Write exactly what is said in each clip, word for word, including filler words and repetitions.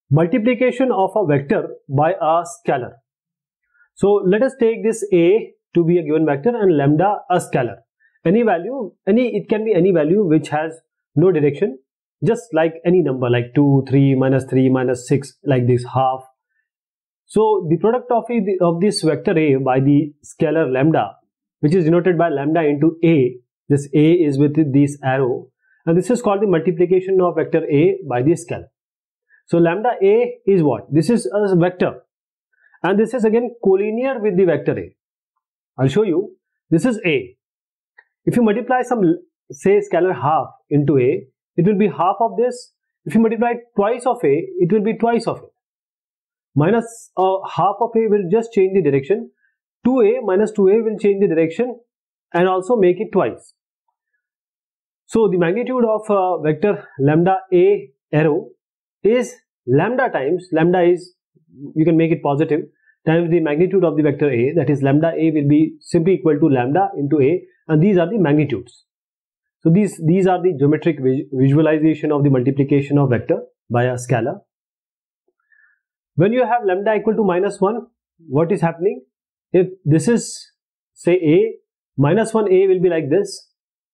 multiplication of a vector by a scalar. So let us take this A to be a given vector and lambda a scalar. Any value, any it can be any value which has no direction, just like any number like two, three, minus three, minus six, like this, half. So the product of, of this vector A by the scalar lambda, which is denoted by lambda into A, this A is with this arrow, and this is called the multiplication of vector A by the scalar. So lambda A is what? This is a vector, and this is again collinear with the vector A. I'll show you. This is A. If you multiply some, say, scalar half into A, it will be half of this. If you multiply twice of A, it will be twice of it. Minus uh, half of A will just change the direction. two A minus two A will change the direction and also make it twice. So the magnitude of uh, vector lambda A arrow is lambda times, lambda is, you can make it positive, times the magnitude of the vector A, that is lambda A will be simply equal to lambda into A, and these are the magnitudes. So these, these are the geometric visualization of the multiplication of vector by a scalar. When you have lambda equal to minus one, what is happening? If this is, say, A, minus one A will be like this.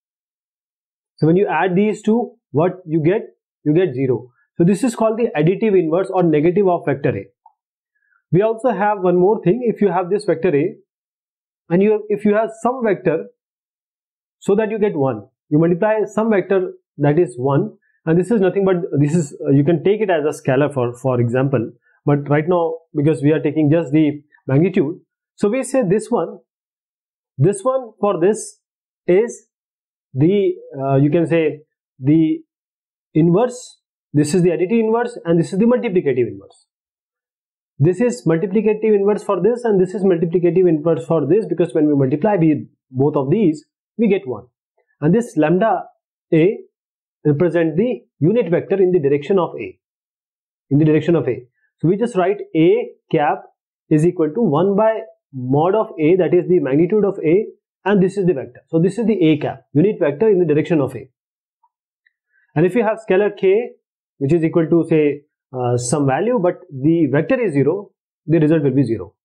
So when you add these two, what you get? You get zero. So this is called the additive inverse or negative of vector A. We also have one more thing. If you have this vector A, and you have, if you have some vector, so that you get one, you multiply some vector that is one, and this is nothing but, this is, uh, you can take it as a scalar for, for example, but right now, because we are taking just the magnitude, so we say this one, this one for this is the, uh, you can say the inverse, this is the additive inverse, and this is the multiplicative inverse. This is multiplicative inverse for this, and this is multiplicative inverse for this, because when we multiply we, both of these, we get one. And this lambda A represent the unit vector in the direction of A, in the direction of A. So we just write A cap is equal to one by mod of A, that is the magnitude of A, and this is the vector. So this is the A cap, unit vector in the direction of A. And if you have scalar K, which is equal to, say, uh, some value, but the vector is zero, the result will be zero.